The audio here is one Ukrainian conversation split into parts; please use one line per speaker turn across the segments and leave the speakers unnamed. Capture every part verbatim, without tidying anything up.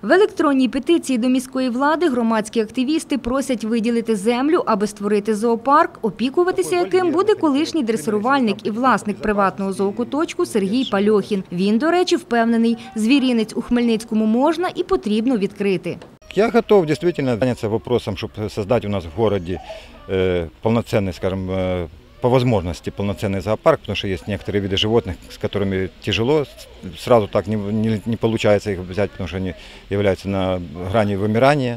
В електронній петиції до міської влади громадські активісти просять виділити землю, аби створити зоопарк, опікуватися яким буде колишній дресирувальник і власник приватного зоокуточку Сергій Пальохін. Він, до речі, впевнений, звіринець у Хмельницькому можна і потрібно відкрити.
Я готов действительно заняться вопросом, чтобы создать у нас в городе э, полноценный, скажем, э, по возможности полноценный зоопарк, потому что есть некоторые виды животных, с которыми тяжело, сразу так не, не, не получается их взять, потому что они являются на грани вымирания.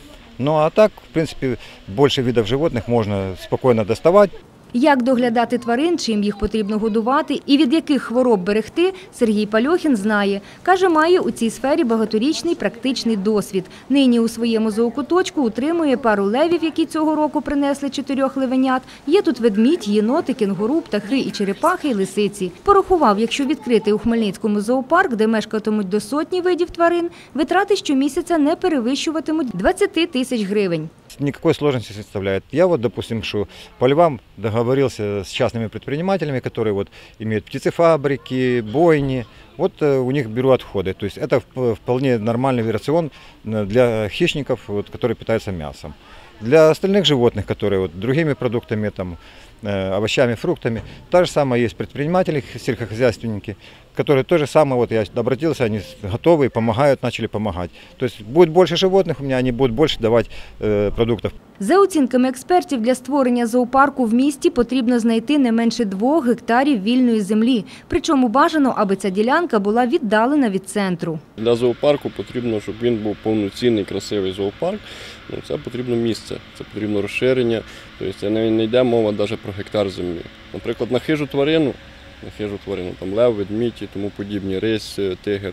Ну а так, в принципе, больше видов животных можно спокойно доставать.
Як доглядати тварин, чим їх потрібно годувати і від яких хвороб берегти, Сергій Пальохін знає. Каже, має у цій сфері багаторічний практичний досвід. Нині у своєму зоокуточку утримує пару левів, які цього року принесли чотирьох левенят. Є тут ведмідь, єноти, кенгуру, птахи і черепахи, і лисиці. Порахував, якщо відкрити у Хмельницькому зоопарк, де мешкатимуть до сотні видів тварин, витрати щомісяця не перевищуватимуть двадцять тисяч гривень.
Никакой сложности не составляет. Я вот, допустим, что по львам договорился с частными предпринимателями, которые вот имеют птицефабрики, бойни. Вот у них беру отходы. То есть это вполне нормальный рацион для хищников, вот, которые питаются мясом. Для остальных животных, которые вот, другими продуктами, там, овощами, фруктами, та же самое есть предприниматели, сельскохозяйственники, которые то же самое, вот я обратился, они готовы, помогают, начали помогать. То есть будет больше животных у меня, они будут больше давать э, продуктов.
За оцінками експертів, для створення зоопарку в місті потрібно знайти не менше двох гектарів вільної землі. Причому бажано, аби ця ділянка була віддалена від центру.
Для зоопарку потрібно, щоб він був повноцінний, красивий зоопарк. Ну, це потрібно місце, це потрібно розширення. Тобто це не йде мова навіть про гектар землі. Наприклад, на хижу тварину, на хижу тварину, там лев, ведмідь і тому подібні, рись, тигр,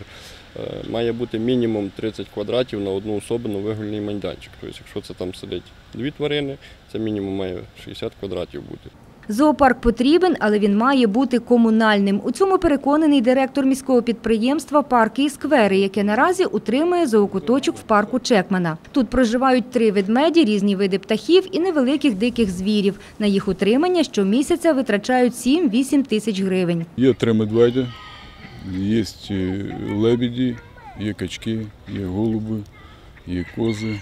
має бути мінімум тридцять квадратів на одну особу на вигульний майданчик. Тобто, якщо це там сидить дві тварини, це мінімум має шістдесят квадратів бути.
Зоопарк потрібен, але він має бути комунальним. У цьому переконаний директор міського підприємства «Парки і сквери», яке наразі утримує зоокуточок в парку Чекмана. Тут проживають три ведмеді, різні види птахів і невеликих диких звірів. На їх утримання щомісяця витрачають сім-вісім тисяч гривень.
Є три медведя, є лебеді, є качки, є голуби, є кози,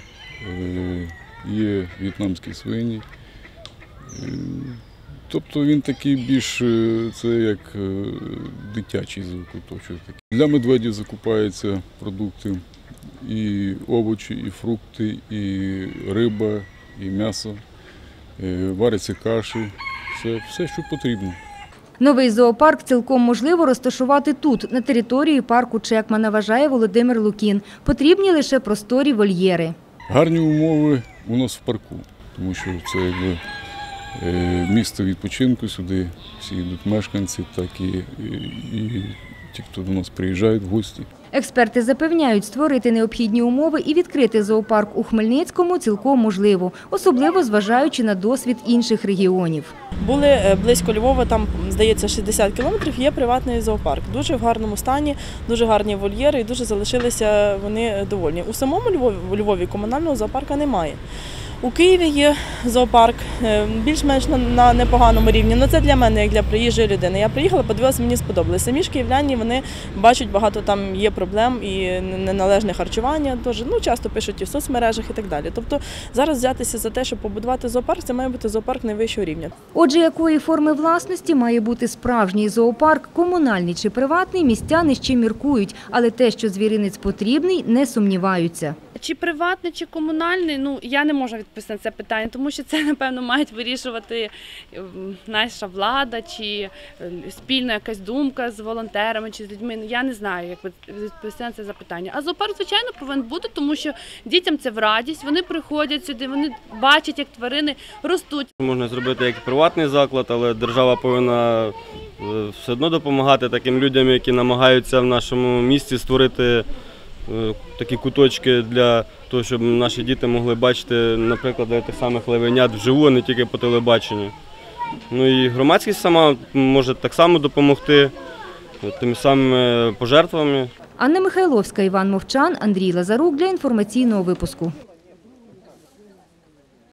є в'єтнамські свині. Тобто він такий більш, це як дитячий зоокуточок. Для медведів закупаються продукти, і овочі, і фрукти, і риба, і м'ясо, варяться каші, все, все, що потрібно.
Новий зоопарк цілком можливо розташувати тут, на території парку Чекмана, вважає Володимир Лукін. Потрібні лише просторі вольєри.
Гарні умови у нас в парку, тому що це якби місто відпочинку, сюди всі йдуть мешканці, так і, і, і ті, хто до нас приїжджають в гості.
Експерти запевняють, створити необхідні умови і відкрити зоопарк у Хмельницькому цілком можливо, особливо зважаючи на досвід інших регіонів.
Були близько Львова, там, здається, шістдесят кілометрів, є приватний зоопарк. Дуже в гарному стані, дуже гарні вольєри і дуже залишилися вони довольні. У самому Львові, у Львові комунального зоопарка немає. У Києві є зоопарк, більш-менш на непоганому рівні, але це для мене, як для приїжджої людини. Я приїхала, подивилася, мені сподобалося. Самі ж київляні, вони бачать, багато там є проблем і неналежне харчування, теж, ну, часто пишуть і в соцмережах і так далі. Тобто зараз взятися за те, щоб побудувати зоопарк, це має бути зоопарк найвищого рівня.
Отже, якої форми власності має бути справжній зоопарк, комунальний чи приватний, містяни ще міркують, але те, що звіринець потрібний, не сумніваються.
Чи приватний, чи комунальний, ну, я не можу відповісти на це питання, тому що це, напевно, мають вирішувати наша влада, чи спільна якась думка з волонтерами, чи з людьми. Я не знаю, як відповісти на це запитання. А зоопарк, звичайно, повинен бути, тому що дітям це в радість, вони приходять сюди, вони бачать, як тварини ростуть.
Можна зробити як приватний заклад, але держава повинна все одно допомагати таким людям, які намагаються в нашому місті створити такі куточки для того, щоб наші діти могли бачити, наприклад, тих самих левенят вживу, а не тільки по телебаченню. Ну і громадськість сама може так само допомогти тими самими пожертвами.
Анна Михайловська, Іван Мовчан, Андрій Лазарук для інформаційного випуску.